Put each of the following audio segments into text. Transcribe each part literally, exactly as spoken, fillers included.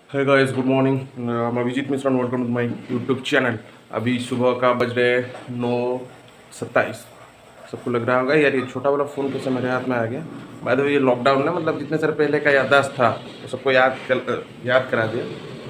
है guys, good morning. मैं Abhijit Mishra, welcome to my YouTube channel. अभी सुबह का बज रहे नौ सत्ताईस। सबको लग रहा होगा यार ये छोटा वाला फ़ोन कैसे मेरे हाथ में आ गया। बाय द वे ये लॉकडाउन ना, मतलब जितने साल पहले का याददाश्त था तो सबको याद कर, याद करा दिया।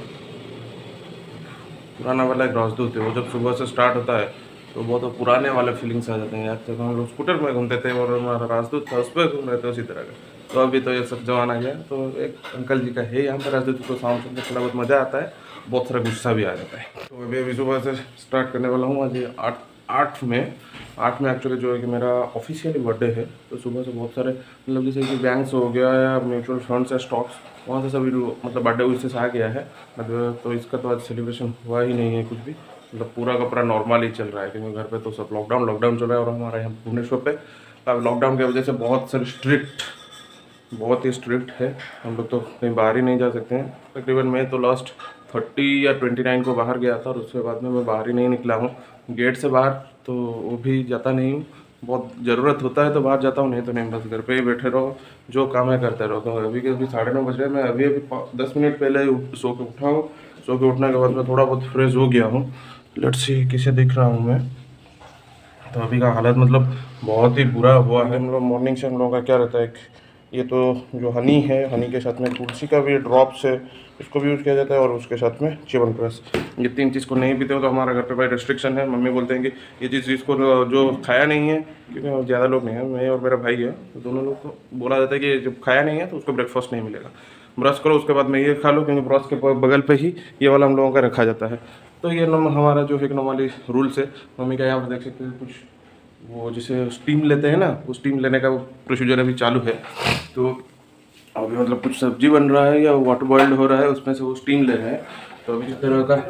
पुराना वाला एक राजदूत है, वो जब सुबह से स्टार्ट होता है तो बहुत तो पुराने वाले फीलिंग्स आ जाते हैं यार। जब हम लोग स्कूटर में घूमते थे और हमारा राजदूत था उस पर घूम रहे थे उसी तरह का। तो अभी तो ये सब जमाना गया। तो एक अंकल जी का है यहाँ पर राजदूत को साउंड सुन के थोड़ा बहुत मज़ा आता है, बहुत सारा गुस्सा भी आ जाता है। तो अभी अभी सुबह से स्टार्ट करने वाला हूँ। आज ये आठ आठ में आठ में एक्चुअली जो है कि मेरा ऑफिशियली बर्थडे है। तो सुबह से बहुत सारे मतलब जैसे कि बैंक्स हो गया या म्यूचुअल फंड्स या स्टॉक्स, वहाँ से सभी मतलब बर्थडे उससे आ गया है मतलब। तो इसका तो आज सेलिब्रेशन हुआ ही नहीं है कुछ भी, मतलब पूरा का पूरा नॉर्मल ही चल रहा है क्योंकि घर पे तो सब लॉकडाउन लॉकडाउन चल रहा है। और हमारे यहाँ भुवनेश्वर पे अब लॉकडाउन की वजह से बहुत सारे स्ट्रिक्ट बहुत ही स्ट्रिक्ट है। हम लोग तो कहीं बाहर ही नहीं जा सकते हैं। तकरीबन मैं तो लास्ट थर्टी या ट्वेंटी नाइन को बाहर गया था और उसके बाद में मैं बाहर ही नहीं निकला हूँ गेट से बाहर। तो वो भी जाता नहीं हूँ, बहुत ज़रूरत होता है तो बाहर जाता हूँ, नहीं तो नहीं, बस घर पे ही बैठे रहो, जो काम है करते रहो। तो अभी के अभी साढ़े नौ बज रहे हैं, मैं अभी अभी दस मिनट पहले ही सो के उठा हूँ। सो के उठने के बाद मैं थोड़ा बहुत फ्रेश हो गया हूँ। लेट्स सी किसे दिख रहा हूँ मैं। तो अभी का हालत मतलब बहुत ही बुरा हुआ है। मतलब मॉर्निंग से हम लोगों का क्या रहता है, एक ये तो जो हनी है, हनी के साथ में तुलसी का भी ड्रॉप्स है, इसको भी यूज़ किया जाता है, और उसके साथ में च्यवनप्राश। ये तीन चीज़ को नहीं पीते हो तो हमारा घर पे भाई रेस्ट्रिक्शन है। मम्मी बोलते हैं कि ये चीज़ जिसको जो खाया नहीं है, क्योंकि ज़्यादा लोग नहीं है, मैं और मेरा भाई है, तो दोनों लोग को बोला जाता है कि जब खाया नहीं है तो उसको ब्रेकफास्ट नहीं मिलेगा, ब्रश करो उसके बाद में ये खा लो, क्योंकि ब्रश के बगल पे ही ये वाला हम लोगों का रखा जाता है। तो ये नम हमारा जो एक नॉर्मली रूल्स है। मम्मी का यहाँ पर देख सकते हैं कुछ वो जैसे स्टीम लेते हैं ना, वो स्टीम लेने का प्रोसीजर अभी चालू है। तो अभी मतलब कुछ सब्जी बन रहा है या वाटर बॉइल्ड हो रहा है, उसमें से वो स्टीम ले रहे हैं। तो अभी इस तरह का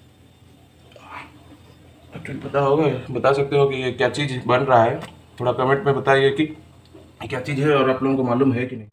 एक्चुअली पता होगा, बता सकते हो कि ये क्या चीज़ बन रहा है, थोड़ा कमेंट में बताइए कि क्या चीज़ है और आप लोगों को मालूम है कि नहीं।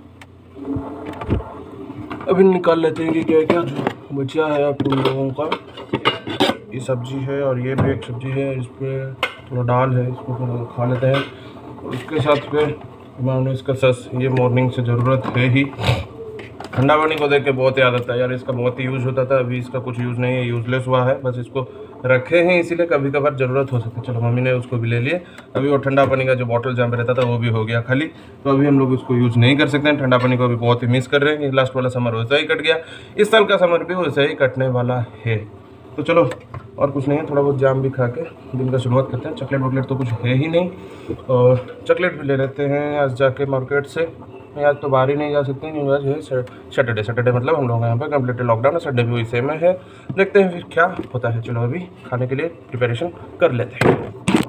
अभी निकाल लेते हैं कि क्या क्या जो बचा है आप लोगों का। ये सब्जी है और ये भी एक सब्जी है, इस पर थोड़ा दाल है, इसको थोड़ा खा लेते हैं। और उसके साथ फिर मैंने इसका सस, ये मॉर्निंग से ज़रूरत है ही। ठंडा पानी को देख के बहुत याद आता है यार, इसका बहुत ही यूज़ होता था, अभी इसका कुछ यूज़ नहीं है, यूज़लेस हुआ है, बस इसको रखे हैं इसीलिए कभी कभार ज़रूरत हो सकती है। चलो मम्मी ने उसको भी ले लिए। अभी वो ठंडा पानी का जो बॉटल जहाँ पे रहता था वो भी हो गया खाली, तो अभी हम लोग उसको यूज़ नहीं कर सकते हैं। ठंडा पानी को अभी बहुत ही मिस कर रहे हैं। लास्ट वाला समर वैसा ही कट गया, इस साल का समर भी वैसा ही कटने वाला है। तो चलो और कुछ नहीं है, थोड़ा बहुत जाम भी खा के दिन का शुरुआत करते हैं। चॉकलेट वॉकलेट तो कुछ है ही नहीं, और चॉकलेट भी ले लेते हैं आज जाके मार्केट से। आज तो बाहर ही नहीं जा सकते क्योंकि आज है सैटरडे। सैटरडे मतलब हम लोग यहाँ पे कम्प्लीटली लॉकडाउन है, संडे भी वही सेम है। देखते हैं फिर क्या होता है। चलो अभी खाने के लिए प्रिपरेशन कर लेते हैं।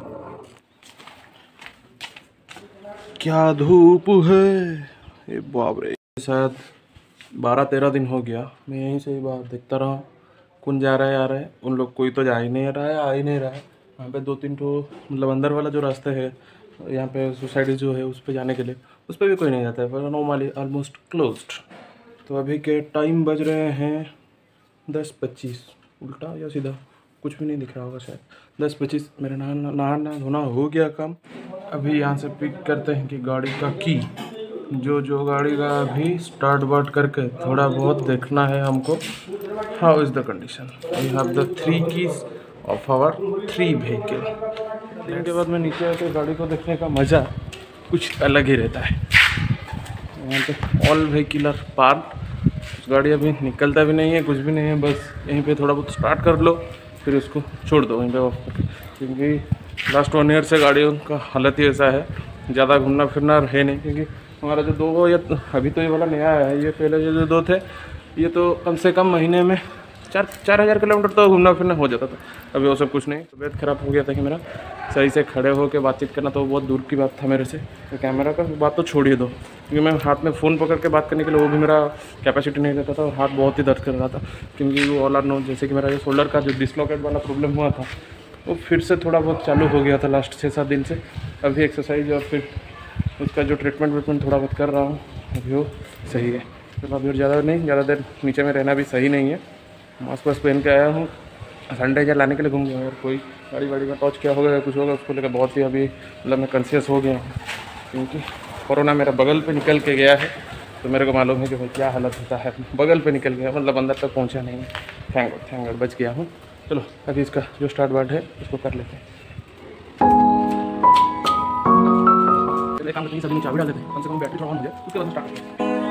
क्या धूप है, ये बाप रे। शायद बारह तेरह दिन हो गया मैं यहीं से ही बाहर देखता रहा, कौन जा रहा है आ रहा है। उन लोग कोई तो जा ही नहीं रहा है, आ ही नहीं रहा है। यहाँ पे दो तीन ठो मतलब अंदर वाला जो रास्ता है यहाँ पे सोसाइटी जो है उस पर जाने के लिए, उस पर भी कोई नहीं जाता है, पर नॉर्मली ऑलमोस्ट क्लोज्ड। तो अभी के टाइम बज रहे हैं दस पच्चीस, उल्टा या सीधा कुछ भी नहीं दिख रहा होगा शायद। दस पच्चीस मेरा नहाना नहाना धोना हो गया काम। अभी यहाँ से पिक करते हैं कि गाड़ी का की, जो जो गाड़ी का अभी स्टार्ट वार्ट करके थोड़ा बहुत देखना है हमको। How is the condition, we have the three keys of our three vehicle. इसके बाद में नीचे आके गाड़ी को देखने का मज़ा कुछ अलग ही रहता है। यहाँ पे ऑल व्हीकलर पार्क, गाड़ी अभी निकलता भी नहीं है, कुछ भी नहीं है, बस यहीं पे थोड़ा बहुत स्टार्ट कर लो फिर उसको छोड़ दो वहीं पे ऑफ करके। क्योंकि लास्ट वन ईयर से गाड़ियों का हालत ही ऐसा है, ज़्यादा घूमना फिरना है नहीं। क्योंकि हमारा जो दो या अभी तो ये वाला नया है, ये पहले जो दो थे ये तो कम से कम महीने में चार चार हज़ार किलोमीटर तो घूमना फिरना हो जाता था। अभी वो सब कुछ नहीं। तबीयत ख़राब हो गया था कि मेरा, सही से खड़े होकर बातचीत करना तो बहुत दूर की बात था मेरे से। तो कैमरा का बात तो छोड़ ही दो, क्योंकि मैं हाथ में फ़ोन पकड़ के बात करने के लिए वो भी मेरा कैपेसिटी नहीं रहता था, और हाथ बहुत ही दर्द कर रहा था। क्योंकि वो ऑल आर नो, जैसे कि मेरा जो शोल्डर का जो डिसलोकेट वाला प्रॉब्लम हुआ था वो फिर से थोड़ा बहुत चालू हो गया था लास्ट छः सात दिन से। अभी एक्सरसाइज और फिर उसका जो ट्रीटमेंट व्रीटमेंट थोड़ा बहुत कर रहा हूँ, अभी वो सही है। तो अभी और ज़्यादा नहीं, ज़्यादा देर नीचे में रहना भी सही नहीं है। मास्क वास्क पहन के आया हूँ, सैनिटाइजर लाने के लिए घूम गया। और कोई गाड़ी वाड़ी में टॉच क्या होगा कुछ होगा उसको लेकर बहुत ही अभी मतलब मैं कॉन्शियस हो गया हूँ, क्योंकि कोरोना मेरा बगल पे निकल के गया है तो मेरे को मालूम है कि भाई क्या हालत होता है। बगल पे निकल गया, मतलब अंदर तक पहुंचा नहीं। थैंक गॉड थैंक गॉड बच गया हूँ। चलो अभी इसका जो स्टार्ट वर्ड है उसको कर लेते हैं। चलिए काम करते हैं, सभी चाबी डाल देते हैं, कम से कम बैटरी थोड़ा ऑन हो जाए, उसके बाद स्टार्ट करते हैं।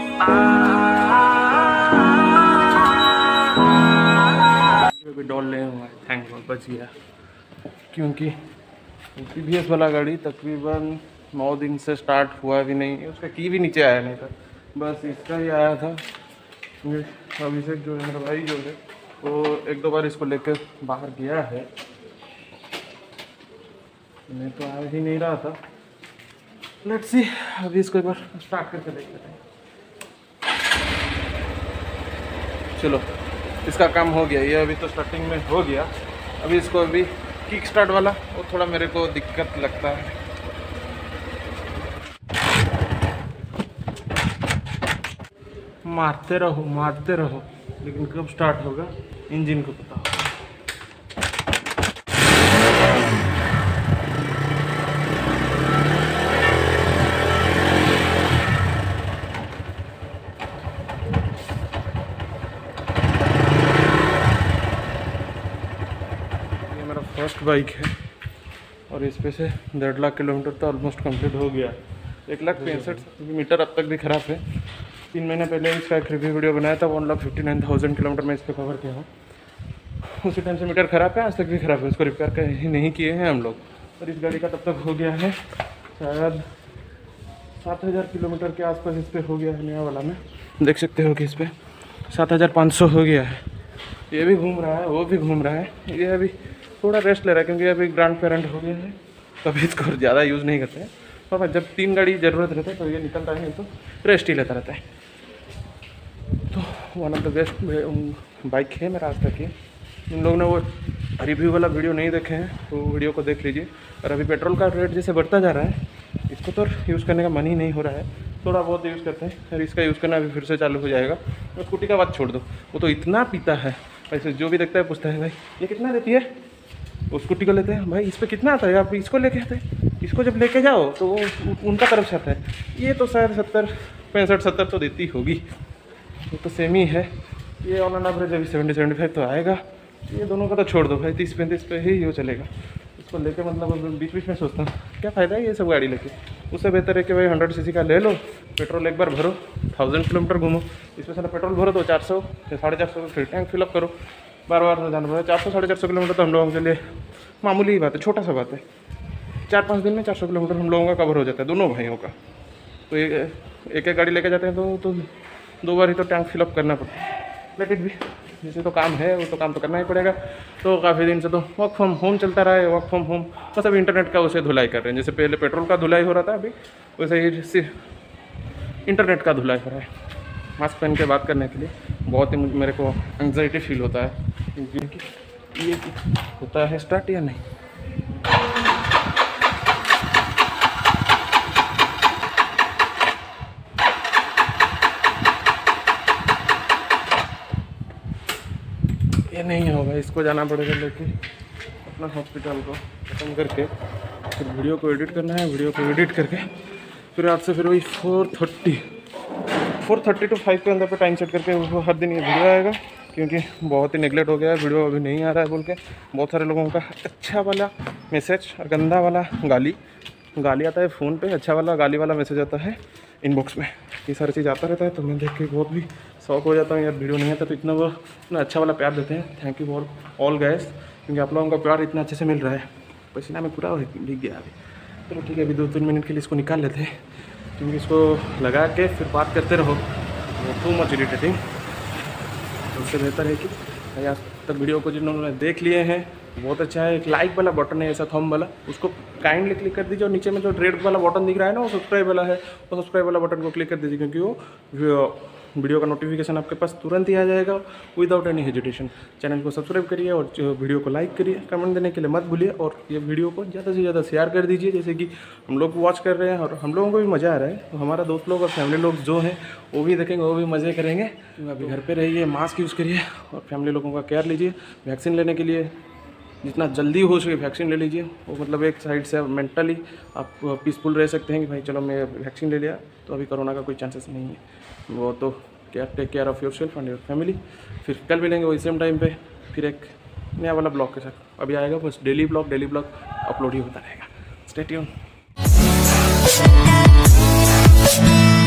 डॉल ले हुआ है, थैंक गॉड बच गया। क्योंकि टी वी एस वाला गाड़ी तकरीबन नौ दिन से स्टार्ट हुआ भी नहीं, उसका की भी नीचे आया नहीं था, बस इसका ही आया था। अभिषेक जो है मेरा भाई जो है वो एक दो बार इसको लेकर बाहर गया है, मैं तो आ ही नहीं रहा था। लेट्स सी, अभी इसको एक बार स्टार्ट करके देख लेते हैं। चलो इसका काम हो गया, ये अभी तो स्टार्टिंग में हो गया। अभी इसको अभी किक स्टार्ट वाला वो थोड़ा मेरे को दिक्कत लगता है। मारते रहो मारते रहो, लेकिन कब स्टार्ट होगा इंजन को पता होगा। ये मेरा फर्स्ट बाइक है और इस पे से डेढ़ लाख किलोमीटर तो ऑलमोस्ट कंप्लीट हो गया। एक लाख पैंसठ मीटर अब तक भी ख़राब है। तीन महीने पहले इसका एक रिव्यू वीडियो बनाया था, one lakh fifty nine thousand kilometre में इस पर कवर किया हूँ। उसी टाइम से मीटर ख़राब है, आज तक भी ख़राब है, उसको रिपेयर कहीं नहीं किए हैं हम लोग। और इस गाड़ी का तब तक हो गया है शायद सात हज़ार किलोमीटर के आसपास इस पर हो गया है। नया वाला में देख सकते हो कि इस पर सात हज़ार पाँच सौ हो गया है। ये भी घूम रहा है, वो भी घूम रहा है। ये अभी थोड़ा रेस्ट ले रहा है क्योंकि अभी ग्रैंड पेरेंट हो गया है, तभी इसको ज़्यादा यूज़ नहीं करते हैं। और जब तीन गाड़ी ज़रूरत रहता है तो ये निकलता है, नहीं तो रेस्ट ही लेता रहता है। तो one of the best bike है मेरा आज तक की। इन लोगों ने वो रिव्यू वाला वीडियो नहीं देखे हैं तो वीडियो को देख लीजिए। और अभी पेट्रोल का रेट जैसे बढ़ता जा रहा है, इसको तो यूज़ करने का मन ही नहीं हो रहा है। थोड़ा बहुत यूज़ करते हैं, और इसका यूज़ करना अभी फिर से चालू हो जाएगा। और स्कूटी का बात छोड़ दो, वो तो इतना पीता है, ऐसे जो भी देखता है पूछता है भाई ये कितना देती है। वो स्कूटी को लेते हैं, भाई इस पर कितना आता है, आप इसको लेके आते हैं, इसको जब लेके जाओ तो वो उनका तरफ से आता है। ये तो शायद सत्तर पैंसठ सत्तर तो देती होगी, ये तो सेम ही है। ये ऑन एंड एवरेज अभी सेवेंटी सेवेंटी फाइव तो आएगा। ये दोनों का तो छोड़ दो भाई, तीस पैंतीस पे ही वो चलेगा। इसको लेके मतलब बीच बीच में सोचता हूँ क्या फ़ायदा है ये सब गाड़ी लेके। उससे बेहतर है कि भाई हंड्रेड सी सी का ले लो, पेट्रोल एक बार भरो, थाउजेंड किलोमीटर घूमो। इसमें सारा पेट्रोल भरो तो चार सौ या साढ़े चार सौ फिर टैंक फिलअप करो, बार बार तो जाना पड़ेगा। चार सौ साढ़े चार सौ किलोमीटर तो हम लोगों के लिए मामूली ही बात है, छोटा सा बात है। चार पाँच दिन में चार सौ किलोमीटर हम लोगों का कवर हो जाता है, दोनों भाइयों का। तो एक एक गाड़ी लेके जाते हैं तो, तो दो बार ही तो टैंक फिलअप करना पड़ता है। लेकिन भी जैसे तो काम है वो तो काम तो करना ही पड़ेगा। तो काफ़ी दिन से तो वर्क फ्रॉम होम चलता रहा है, वर्क फ्रॉम होम बस अभी इंटरनेट का उसे धुलाई कर रहे हैं। जैसे पहले पेट्रोल का धुलाई हो रहा था, अभी वैसे ही इंटरनेट का धुलाई हो रहा है। मास्क पहन के बात करने के लिए बहुत ही मेरे को एंग्जाइटी फील होता है कि ये होता है स्टार्ट या नहीं। ये नहीं होगा, इसको जाना पड़ेगा लेके अपना हॉस्पिटल को ख़त्म करके फिर वीडियो को एडिट करना है। वीडियो को एडिट करके फिर आज से फिर वही four thirty four thirty to five के अंदर पे टाइम सेट करके वो हर दिन ये वीडियो आएगा। क्योंकि बहुत ही नेगलेक्ट हो गया है, वीडियो अभी नहीं आ रहा है बोल के बहुत सारे लोगों का अच्छा वाला मैसेज और गंदा वाला गाली गाली आता है फ़ोन पे, अच्छा वाला गाली वाला मैसेज आता है इनबॉक्स में। ये सारी चीज़ आता रहता है तो मैं देख के बहुत भी शौक हो जाता हूँ यार। वीडियो नहीं आता तो इतना वो इतना अच्छा वाला प्यार देते हैं। Thank you all all guys, क्योंकि आप लोगों का प्यार इतना अच्छे से मिल रहा है। पसीना में पूरा भीग गया अभी। चलो ठीक है, अभी दो तीन मिनट के लिए इसको निकाल लेते हैं, क्योंकि इसको लगा के फिर बात करते रहो वो टू मच इरिटेटिंग। तो उससे बेहतर है कि आज तक वीडियो को जिन्होंने देख लिए हैं बहुत अच्छा है। एक लाइक वाला बटन है ऐसा थंब वाला, उसको काइंडली क्लिक कर दीजिए। और नीचे में जो रेड वाला बटन दिख रहा है ना वो सब्सक्राइब वाला है, वो सब्सक्राइब वाला बटन को क्लिक कर दीजिए, क्योंकि वो वीडियो का नोटिफिकेशन आपके पास तुरंत ही आ जाएगा विदाउट एनी हेजिटेशन। चैनल को सब्सक्राइब करिए और वीडियो को लाइक करिए, कमेंट देने के लिए मत भूलिए। और ये वीडियो को ज़्यादा से ज़्यादा शेयर कर दीजिए, जैसे कि हम लोग वॉच कर रहे हैं और हम लोगों को भी मज़ा आ रहा है। तो हमारा दोस्त लोग और फैमिली लोग जो हैं वो भी देखेंगे, वो भी मज़े करेंगे। तो अभी घर पर रहिए, मास्क यूज़ करिए और फैमिली लोगों का केयर लीजिए। वैक्सीन लेने के लिए जितना जल्दी हो सके वैक्सीन ले लीजिए। वो मतलब एक साइड से मेंटली आप पीसफुल रह सकते हैं कि भाई चलो मैं वैक्सीन ले लिया तो अभी कोरोना का कोई चांसेस नहीं है। वो तो क्या, take care of yourself and your family. फिर कल मिलेंगे वही सेम टाइम पे फिर एक नया वाला ब्लॉग के साथ। अभी आएगा बस daily blog, daily blog upload ही होता रहेगा। Stay tune.